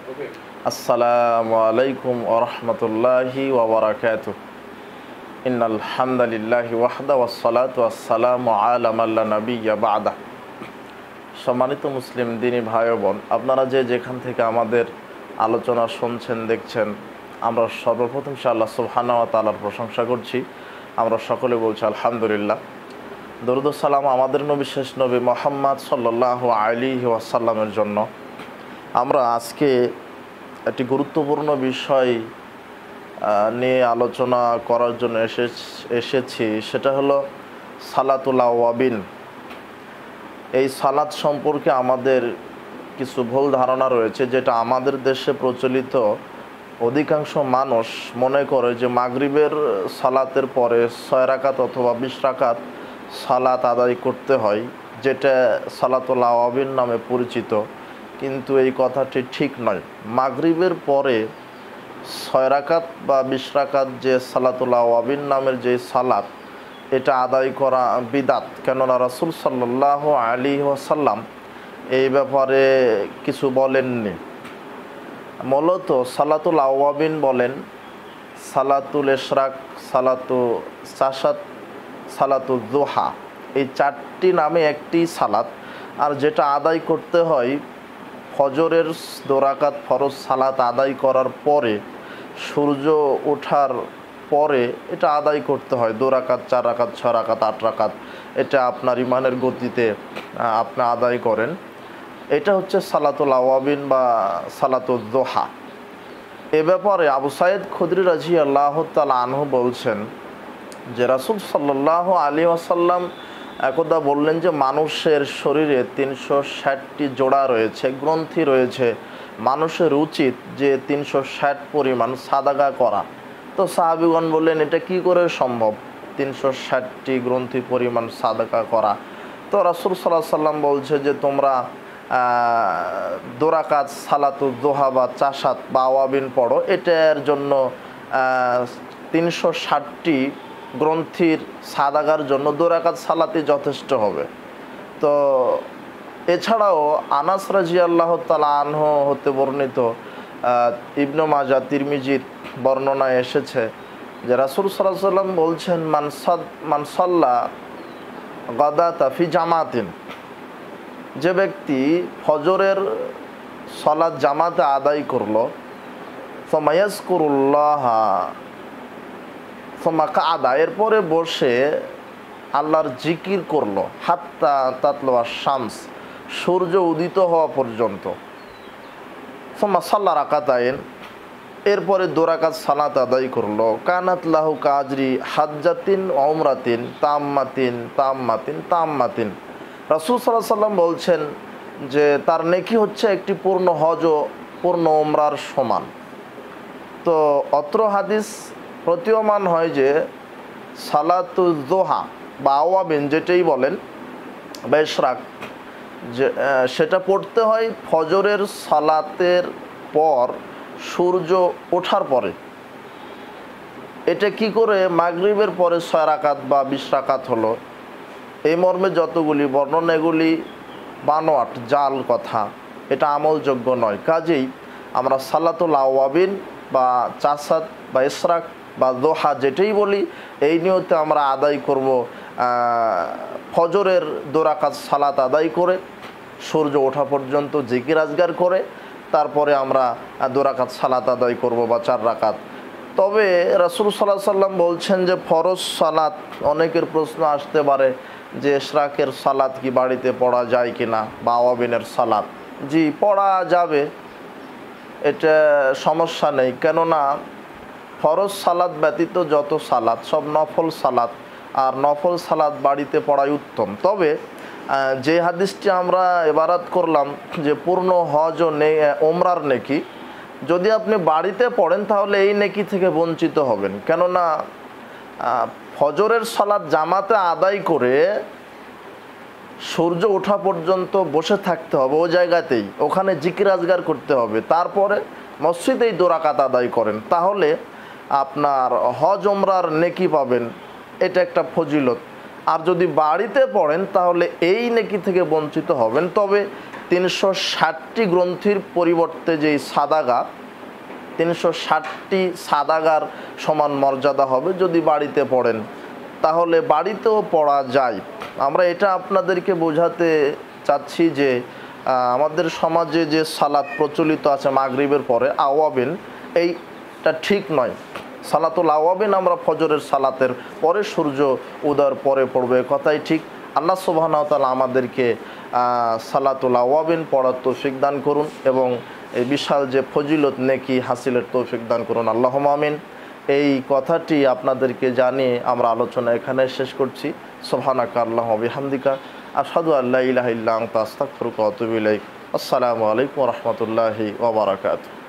আসসালামু আলাইকুম ওয়া রাহমাতুল্লাহি ওয়া বারাকাতুহু। ইন্নাল হামদালিল্লাহি ওয়াহদা ওয়াসসালাতু ওয়াসসালামু আলা মান লা নাবিয়্যা বা'দা। সম্মানিত মুসলিম দিনী ভাই ও বোন, আপনারা যেখান থেকে আমাদের আলোচনা শুনছেন, দেখছেন, আমরা সর্বপ্রথম আল্লাহ সুবহানাহু ওয়া তাআলার প্রশংসা করছি। আমরা সকলে বলছি আলহামদুলিল্লাহ। দরুদ ও সালাম আমাদের নবী, শেষ নবী মুহাম্মদ সাল্লাল্লাহু আলাইহি ওয়াসাল্লামের জন্য। আমরা আজকে একটি গুরুত্বপূর্ণ বিষয় নিয়ে আলোচনা করার জন্য এসেছি, সেটা হলো সালাতুল আওয়াবিন। এই সালাত সম্পর্কে আমাদের কিছু ভুল ধারণা রয়েছে, যেটা আমাদের দেশে প্রচলিত। অধিকাংশ মানুষ মনে করে যে মাগরিবের সালাতের পরে 6 রাকাত অথবা 20 রাকাত সালাত আদায় করতে হয়, যেটা সালাতুল আওয়াবিন নামে পরিচিত। কিন্তু এই কথাটি ঠিক নয়। মাগরিবের পরে 6 রাকাত বা 20 রাকাত যে সালাতুল আওয়াবিন নামের যে সালাত, এটা আদায় করা বিদাত। কেননা রাসূল সাল্লাল্লাহু আলাইহি ওয়াসাল্লাম এই ব্যাপারে কিছু বলেননি। মূলত সালাতুল আওয়াবিন বলেন সালাতুল ইশরাক, সালাতু চাশাত, সালাতুল দুহা, এই 4টি নামে একটি সালাত। আর যেটা আদায় করতে হয় ফজরের 2 রাকাত ফরজ সালাত আদায় করার পরে, সূর্য ওঠার পরে এটা আদায় করতে হয়। 2 রাকাত, 4 রাকাত, 6 রাকাত, 8 রাকাত, এটা আপনার ইমানের গতিতে আপনি আদায় করেন। এটা হচ্ছে সালাতুল আওয়াবিন বা সালাতুল দুহা। এ ব্যাপারে আবু সাঈদ খুদরি রাদিয়াল্লাহু তাআলা আনহু বলছেন যে রাসূল সাল্লাল্লাহু আলাইহি ওয়াসাল্লাম একদা বললেন যে মানুষের শরীরে 360টি জোড়া রয়েছে, গ্রন্থি রয়েছে। মানুষের উচিত যে 360 পরিমাণ সাদাকা করা। তো সাহাবীগণ বললেন, এটা কি করে সম্ভব 360টি গ্রন্থি পরিমাণ সাদাকা করা? তো রাসূল সাল্লাল্লাহু আলাইহি ওয়াসাল্লাম বলছে যে তোমরা 2 রাকাত সালাতুল দুহা বা চাশাত বা আওয়াবিন পড়ো, এটার জন্য 360টি গ্রন্থির সাদাকার জন্য 2 রাকাত সালাতই যথেষ্ট হবে। তো এছাড়াও আনাস রাদিয়াল্লাহু তাআলা আনহু হতে বর্ণিত, ইবনে মাজাহ, তিরমিজির বর্ণনায় এসেছে যে রাসূল সাল্লাল্লাহু আলাইহি ওয়াসাল্লাম বলছেন, মান সাল্লা গাদাতা ফি জামাতিন, যে ব্যক্তি ফজরের সালাত জামাতে আদায় করলো, ফামায়াজকুরুল্লাহ সুম্মা কাআদা, এরপরে বসে আল্লাহর জিকির করলো, হাত্তা তাতলুয়া শামস, সূর্য উদিত হওয়া পর্যন্ত, সুম্মা সাল্লা রাকাতাইন, এরপরে 2 রাকাত সালাত আদায় করলো, কানাত লাহু কাজরি হাজ্জাতিন উমরাতিন তাম্মাতিন তাম্মাতিন তাম্মাতিন। রাসূল সাল্লাল্লাহু আলাইহি ওয়াসাল্লাম বলছেন যে তার নেকি হচ্ছে একটি পূর্ণ হজ ও পূর্ণ উমরার সমান। তো অত্র হাদিস প্রতীয়মান হয় যে সালাতুল দুহা বা আওয়াবিন যেটাই বলেন বা ইশরাক, যে সেটা পড়তে হয় ফজরের সালাতের পর, সূর্য ওঠার পরে। এটা কি করে মাগরিবের পরে 6 রাকাত বা 20 রাকাত হলো? এই মর্মে যতগুলি বর্ণনা, এগুলি বানোয়াট, জাল কথা, এটা আমলযোগ্য নয়। কাজেই আমরা সালাতুল আওয়াবিন বা চাসাত বা ইশরাক বা দোহা যেটাই বলি, এই নিয়তে আমরা আদায় করব। ফজরের 2 রাকাত সালাত আদায় করে সূর্য ওঠা পর্যন্ত জিকির আজগার করে তারপরে আমরা 2 রাকাত সালাত আদায় করব বা 4 রাকাত। তবে রাসূল সাল্লাল্লাহু আলাইহি ওয়াসাল্লাম বলছেন যে ফরজ সালাত, অনেকের প্রশ্ন আসতে পারে যে ইশরাকের সালাত কি বাড়িতে পড়া যায় কিনা বা আওয়াবিনের সালাত। জি, পড়া যাবে, এটা সমস্যা নেই। কেননা ফরজ সালাত ব্যতীত যত সালাত সব নফল সালাত, আর নফল সালাত বাড়িতে পড়াই উত্তম। তবে যে হাদিসটি আমরা ইবারাত করলাম যে পূর্ণ হজ ও ওমরার নেকি, যদি আপনি বাড়িতে পড়েন তাহলে এই নেকি থেকে বঞ্চিত হবেন। কেননা ফজরের সালাত জামাতে আদায় করে সূর্য ওঠা পর্যন্ত বসে থাকতে হবে ওই জায়গাতেই, ওখানে জিকির আজগার করতে হবে, তারপরে মসজিদেই 2 রাকাত আদায় করেন, তাহলে আপনার হজ ওমরার নেকি পাবেন। এটা একটা ফজিলত। আর যদি বাড়িতে পড়েন তাহলে এই নেকি থেকে বঞ্চিত হবেন। তবে 360টি গ্রন্থির পরিবর্তে যেই সাদাগা, 360টি সাদাগার সমান মর্যাদা হবে যদি বাড়িতে পড়েন, তাহলে বাড়িতেও পড়া যায়। আমরা এটা আপনাদেরকে বোঝাতে চাচ্ছি যে আমাদের সমাজে যে সালাত প্রচলিত আছে মাগরিবের পরে আওয়াবিন, এইটা ঠিক নয়। সালাতুল আওয়াবিন আমরা ফজরের সালাতের পরে সূর্য উদয়ের পরে পড়বে, কথাই ঠিক। আল্লাহ সুবহানাহু ওয়া তাআলা আমাদেরকে সালাতুল আওয়াবিন পড়ার তৌফিক দান করুন এবং এই বিশাল যে ফজিলত নেকি হাসিলের তৌফিক দান করুন, আল্লাহুম্মা আমিন। এই কথাটি আপনাদেরকে জানিয়ে আমরা আলোচনা এখানে শেষ করছি। সুবহানাকা আল্লাহুম্মা ওয়া বিহামদিকা আশহাদু আল্লা ইলাহা ইল্লা আনতা আস্তাগফিরুকা ওয়া আতুবু ইলাইক। আসসালামু আলাইকুম ওয়া রাহমাতুল্লাহি ওয়া বারাকাতুহু।